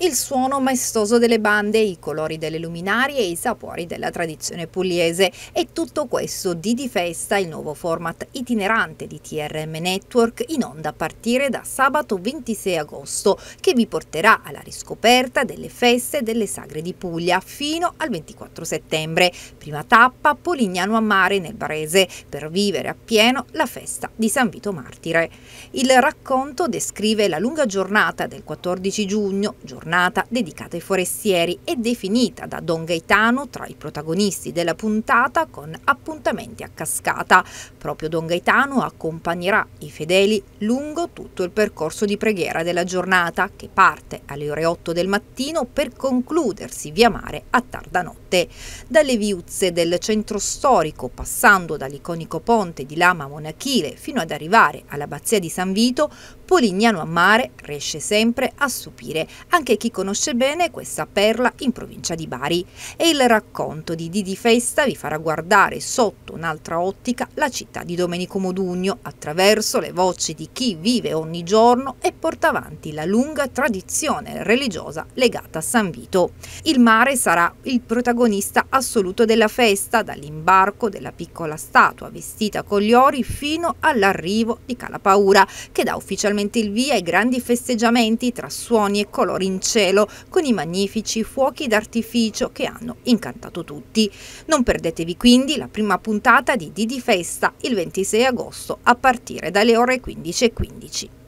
Il suono maestoso delle bande, i colori delle luminarie e i sapori della tradizione pugliese. E tutto questo Didi Festa, il nuovo format itinerante di TRM Network, in onda a partire da sabato 26 agosto, che vi porterà alla riscoperta delle feste delle sagre di Puglia fino al 24 settembre. Prima tappa Polignano a Mare nel Barese, per vivere appieno la festa di San Vito Martire. Il racconto descrive la lunga giornata del 14 giugno, giornata dedicata ai forestieri e definita da Don Gaetano tra i protagonisti della puntata con appuntamenti a cascata. Proprio Don Gaetano accompagnerà i fedeli lungo tutto il percorso di preghiera della giornata, che parte alle ore 8 del mattino per concludersi via mare a tarda notte. Dalle viuzze del centro storico, passando dall'iconico ponte di Lama Monachile fino ad arrivare all'abbazia di San Vito, Polignano a Mare riesce sempre a stupire anche chi conosce bene questa perla in provincia di Bari. E il racconto di Didi Festa vi farà guardare sotto un'altra ottica la città di Domenico Modugno, attraverso le voci di chi vive ogni giorno e porta avanti la lunga tradizione religiosa legata a San Vito. Il mare sarà il protagonista assoluto della festa, dall'imbarco della piccola statua vestita con gli ori fino all'arrivo di Calapaura, che dà ufficialmente il via ai grandi festeggiamenti tra suoni e colori in cielo, con i magnifici fuochi d'artificio che hanno incantato tutti. Non perdetevi quindi la prima puntata di Didi Festa il 26 agosto a partire dalle ore 15:15.